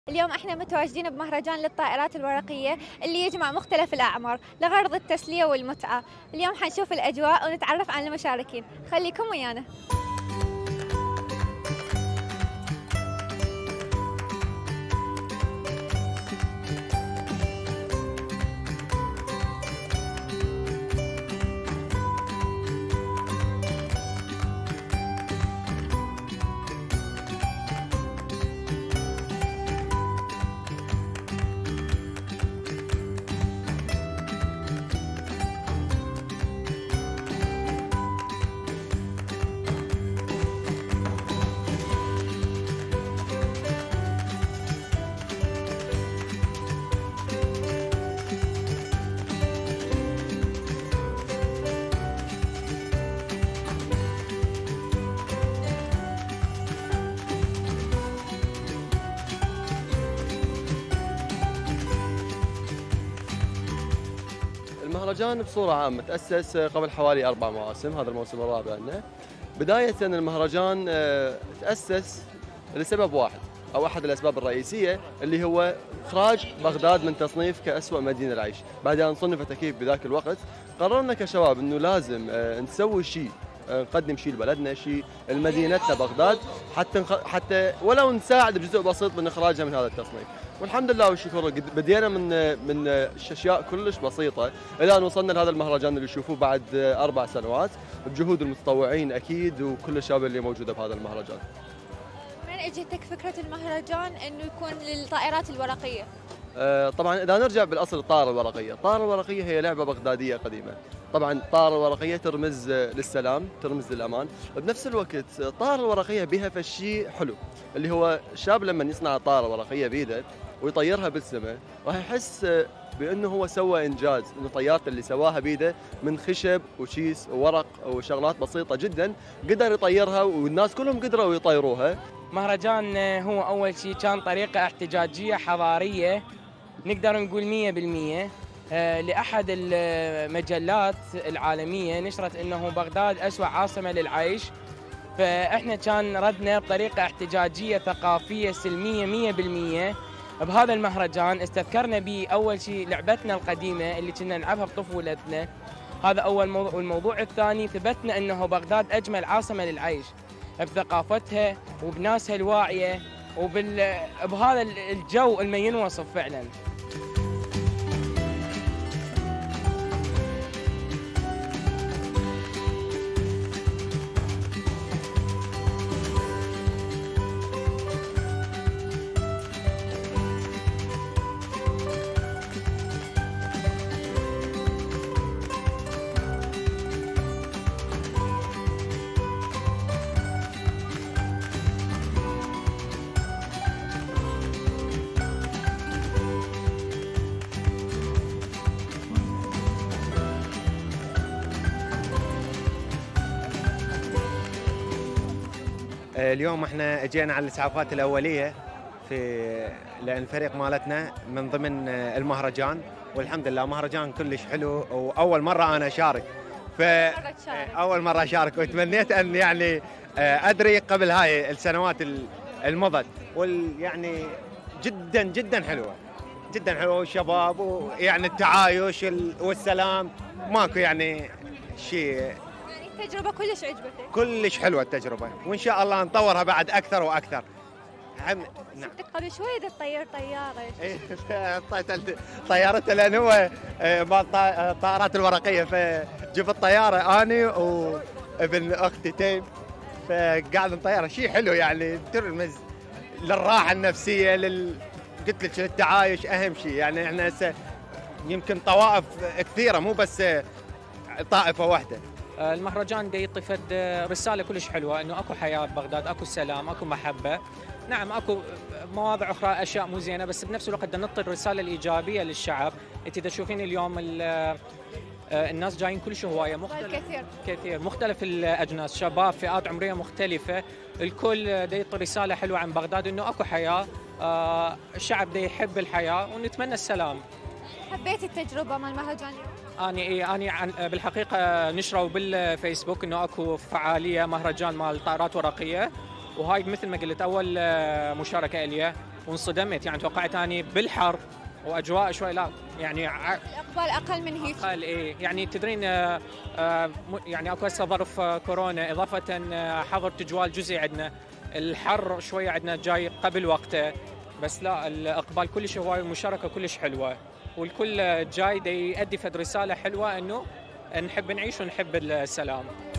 اليوم احنا متواجدين بمهرجان للطائرات الورقية اللي يجمع مختلف الأعمار لغرض التسلية والمتعة. اليوم حنشوف الأجواء ونتعرف على المشاركين، خليكم ويانا. المهرجان بصورة عامة تأسس قبل حوالي 4 مواسم، هذا الموسم الرابع لنا. بداية المهرجان تأسس لسبب واحد أو أحد الأسباب الرئيسية اللي هو إخراج بغداد من تصنيف كأسوأ مدينة العيش. بعد أن صنفت أكيد بذاك الوقت قررنا كشباب إنه لازم نسوي شيء، نقدم شيء لبلدنا، شيء لمدينتنا بغداد، حتى ولو نساعد بجزء بسيط من إخراجها من هذا التصنيف. والحمد لله والشكر بدينا من اشياء كلش بسيطه الى ان وصلنا لهذا المهرجان اللي تشوفوه بعد 4 سنوات بجهود المتطوعين اكيد وكل الشباب اللي موجوده بهذا المهرجان. من اجتك فكره المهرجان انه يكون للطائرات الورقيه؟ طبعا اذا نرجع بالاصل الطائره الورقيه، الطائره الورقيه هي لعبه بغداديه قديمه. طبعا الطائره الورقيه ترمز للسلام، ترمز للامان، بنفس الوقت الطائره الورقيه بها فشي حلو اللي هو الشاب لما يصنع الطائره الورقيه بيده ويطيرها بالسماء راح يحس بانه هو سوى انجاز، انه طيارته اللي سواها بيده من خشب وشيس وورق وشغلات بسيطه جدا قدر يطيرها والناس كلهم قدروا يطيروها. مهرجان هو اول شيء كان طريقه احتجاجيه حضاريه نقدر نقول 100%. لاحد المجلات العالميه نشرت انه بغداد اسوأ عاصمه للعيش، فاحنا كان ردنا بطريقه احتجاجيه ثقافيه سلميه 100%. بهذا المهرجان استذكرنا به اول شيء لعبتنا القديمه اللي كنا نلعبها بطفولتنا، هذا اول موضوع. والموضوع الثاني ثبتنا انه بغداد اجمل عاصمه للعيش بثقافتها وبناسها الواعيه وبهذا الجو اللي ينوصف فعلا. اليوم احنا اجينا على الاسعافات الاوليه لان الفريق مالتنا من ضمن المهرجان، والحمد لله مهرجان كلش حلو واول مره انا اشارك. اول مره اشارك وتمنيت ان يعني ادري قبل هاي السنوات المضت، يعني جدا جدا حلوه، جدا حلوه، والشباب ويعني التعايش والسلام ماكو يعني شيء. التجربة كلش عجبتك؟ كلش حلوة التجربة، وإن شاء الله نطورها بعد أكثر وأكثر. نعم. شفتك قبل شوي تطير طيارة. طيارته لأن هو مال الطائرات الورقية، فجبت طيارة أنا وابن أختي تيم، فقاعد نطيرها. شيء حلو يعني ترمز للراحة النفسية قلت لك التعايش أهم شيء. يعني إحنا هسه يمكن طوائف كثيرة مو بس طائفة واحدة. المهرجان دا يطفد رسالة كلش حلوة انه اكو حياة ببغداد، اكو سلام، اكو محبة. نعم اكو مواضع اخرى اشياء مو زينة، بس بنفس الوقت بدنا نعطي الرسالة الايجابية للشعب. انت اذا تشوفين اليوم الناس جايين كلش هواية كثير مختلف الاجناس، شباب، فئات عمرية مختلفة، الكل دا يعطي رسالة حلوة عن بغداد انه اكو حياة، الشعب دا يحب الحياة ونتمنى السلام. حبيت التجربة مال المهرجان؟ أنا بالحقيقة نشروا بالفيسبوك إنه أكو فعالية مهرجان مال طائرات ورقية، وهاي مثل ما قلت أول مشاركة إلي، وانصدمت، يعني توقعت اني بالحر واجواء شوي، لا يعني الاقبال اقل من هيك. اقل. ايه يعني تدرين يعني اكو هسه ظرف كورونا، اضافه حظر تجوال جزئي عندنا، الحر شويه عندنا جاي قبل وقته، بس لا الاقبال كلش هواي والمشاركه كلش حلوه، والكل جاي دا يؤدي فد رساله حلوه انه نحب نعيش ونحب السلام.